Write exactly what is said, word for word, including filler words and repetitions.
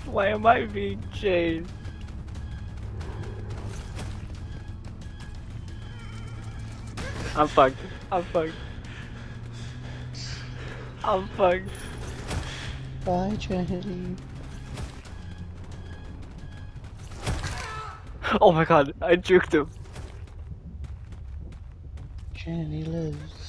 Why am I being chased? I'm fucked. I'm fucked. I'm fucked. Bye, Trinity. Oh my god, I juked him. Trinity lives.